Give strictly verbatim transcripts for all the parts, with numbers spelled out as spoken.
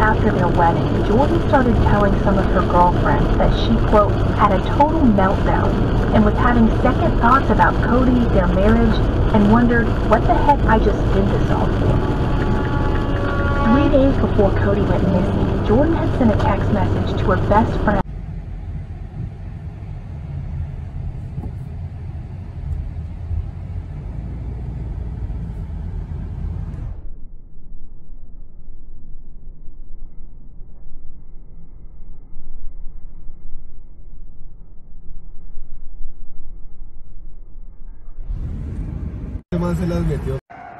after their wedding, Jordan started telling some of her girlfriends that she, quote, had a total meltdown and was having second thoughts about Cody, their marriage, and wondered what the heck I just did this all for. Three days before Cody went missing, Jordan had sent a text message to her best friend. Se las metió.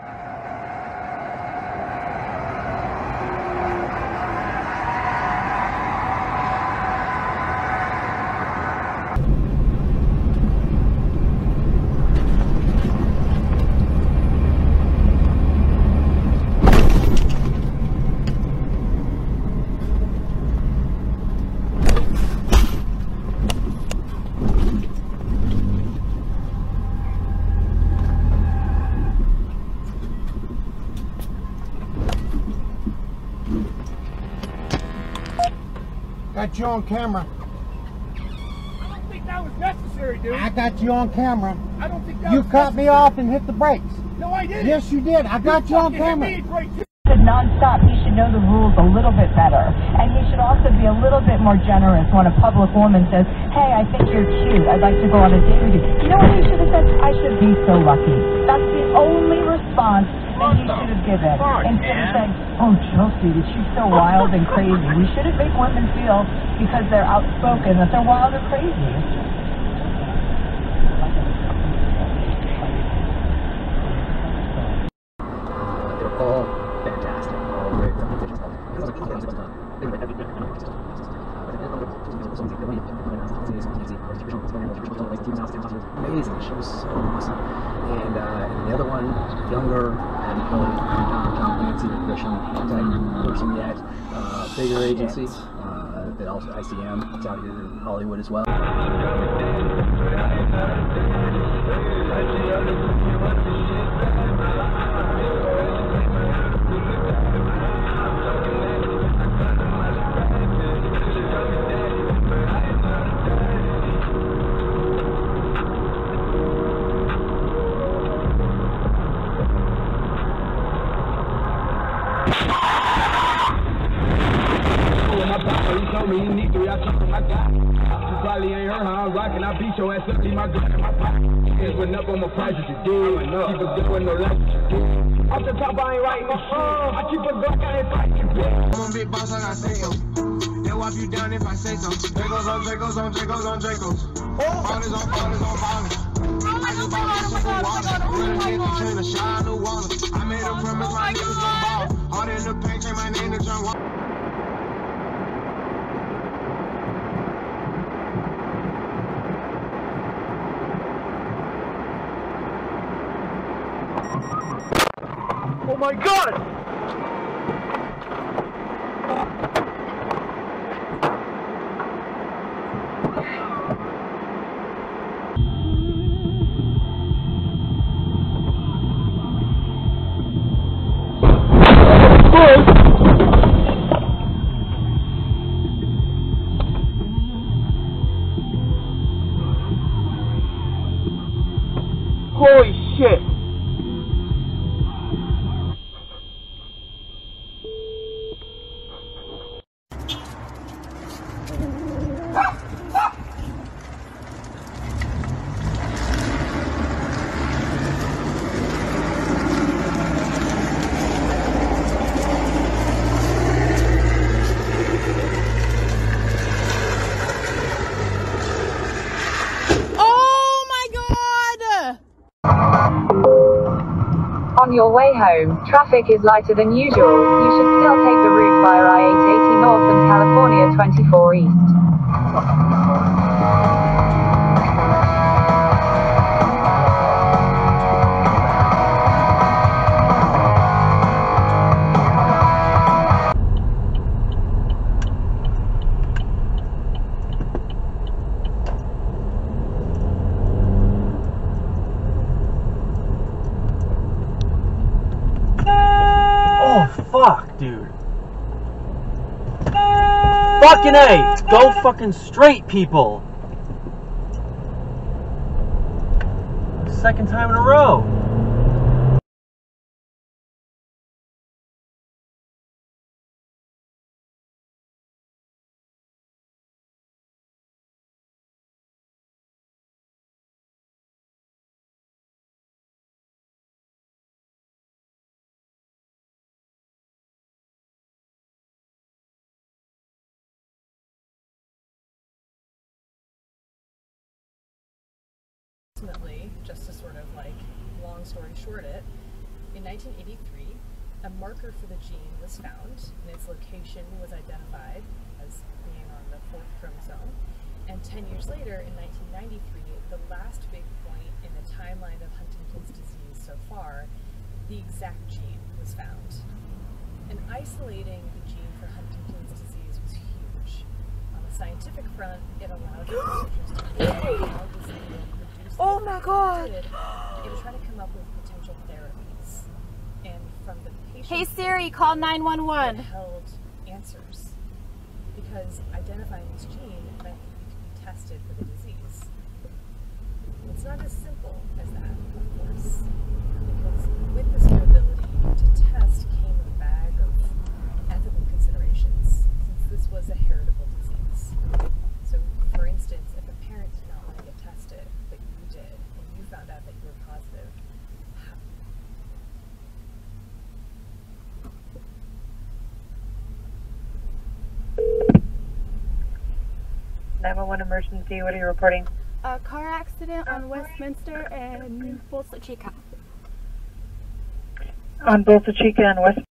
Got you on camera. I don't think that was necessary, dude. I got you on camera. I don't think that You was cut me necessary. off and hit the brakes. No, I didn't. Yes, you did. I got you, you on camera. Non-stop, he should know the rules a little bit better, and he should also be a little bit more generous when a public woman says, hey, I think you're cute, I'd like to go on a date with you. You know what he should have said? I should be so lucky. That's the only response that he should have given, instead of saying, oh, Chelsea, that she's so wild and crazy. We shouldn't make women feel, because they're outspoken, that they're wild or crazy. All fantastic, all great repetitions. Amazing, she was so awesome. And, uh, and the other one, younger, hadn't really encountered Tom Clancy or Grisham type person yet. Uh, bigger agency, uh, but also I C M, it's out here in Hollywood as well. Me, you need three, I took my guy. You probably ain't heard how I'm rocking. I beat your ass up, leave my gun in my pocket. It's went up on my prices, you did. Keep it going, no life. Off the top, I ain't writing no song. I keep a Glock, I ain't fighting, bitch. I'm a big boss, I got sales. They'll wipe you down if I say so. Dracos on Dracos on Dracos on Dracos. Ballers on ballers on ballers. I just bought a super wallet. Real nigga turn a shine to wallet. I made a promise, my niggas gon' ball. Hard in the paint, change my name to John Wall. Oh my God! Holy shit! On your way home, traffic is lighter than usual. You should still take the route via I eight eighty North and California twenty-four East. Fuck, dude. Fucking A! Go fucking straight, people! Second time in a row. Ultimately, just to sort of like long story short it, in nineteen eighty-three, a marker for the gene was found and its location was identified as being on the fourth chromosome. And ten years later, in nineteen ninety-three, the last big point in the timeline of Huntington's disease so far, the exact gene was found. And isolating the gene for Huntington's disease was huge. On the scientific front, it allowed researchers to understand how this gene Oh my god! It was trying to come up with potential therapies. And from the patient Hey Siri, call nine one one. it held answers. Because identifying this gene meant that you could be tested for the disease. It's not as simple as that, of course. Because with this new ability to test came a bag of ethical considerations, since this was a heritable disease. So, for instance, if a parent did not want to get tested, but you did, and you found out that you were positive, how? nine one one emergency, what are you reporting? A car accident on Westminster and Bolsa Chica. On Bolsa Chica and West